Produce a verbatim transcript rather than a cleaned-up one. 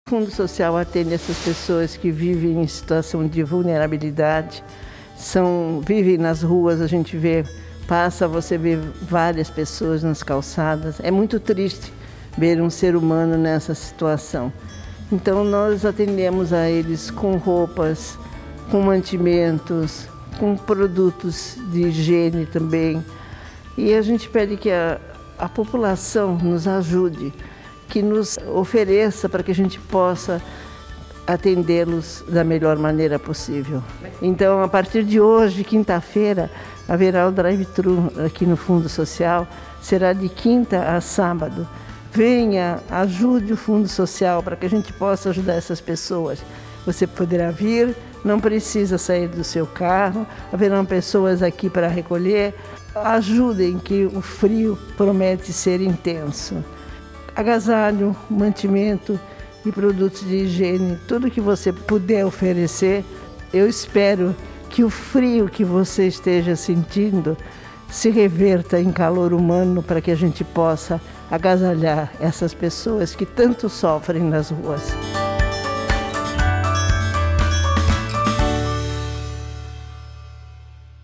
O Fundo Social atende essas pessoas que vivem em situação de vulnerabilidade, são, vivem nas ruas, a gente vê, passa, você vê várias pessoas nas calçadas. É muito triste ver um ser humano nessa situação. Então nós atendemos a eles com roupas, com mantimentos, com produtos de higiene também. E a gente pede que a, a população nos ajude, que nos ofereça para que a gente possa atendê-los da melhor maneira possível. Então, a partir de hoje, quinta-feira, haverá o drive-thru aqui no Fundo Social, será de quinta a sábado. Venha, ajude o Fundo Social para que a gente possa ajudar essas pessoas. Você poderá vir, não precisa sair do seu carro, haverão pessoas aqui para recolher. Ajudem, que o frio promete ser intenso. Agasalho, mantimento e produtos de higiene, tudo que você puder oferecer. Eu espero que o frio que você esteja sentindo se reverta em calor humano para que a gente possa agasalhar essas pessoas que tanto sofrem nas ruas.